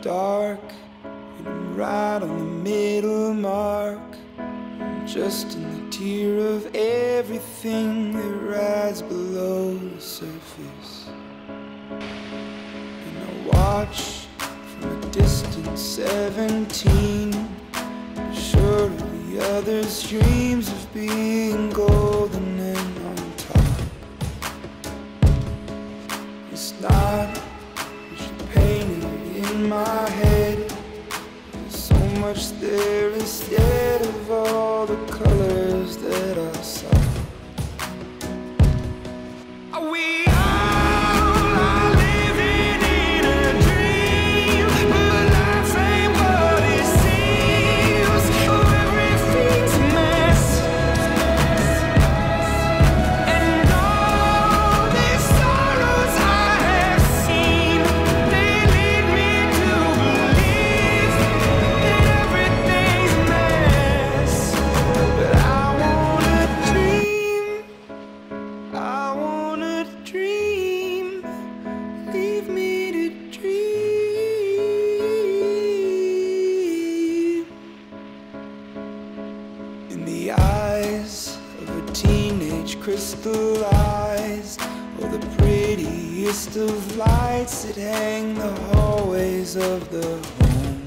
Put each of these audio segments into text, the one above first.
dark, and I'm right on the middle mark. I'm just in the tier of everything that rides below the surface. And I watch from a distant 17, sure of the others' dreams of being golden and on top. It's not what you painted in my head. There's so much there instead of all the colors that I saw. We all are living in a dream, but life ain't what it seems. Oh, everything's a mess, and all these sorrows I have seen, they lead me to believe that everything's a mess. But I wanna dream, I wanna dream, leave me to dream. In the eyes of a teenage crystallized, oh, the prettiest of lights that hang the hallways of the home.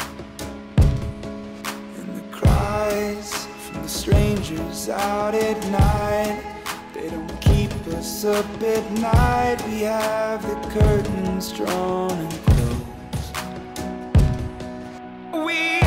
And the cries from the strangers out at night, they don't keep us up at night. We have the curtains drawn and closed. We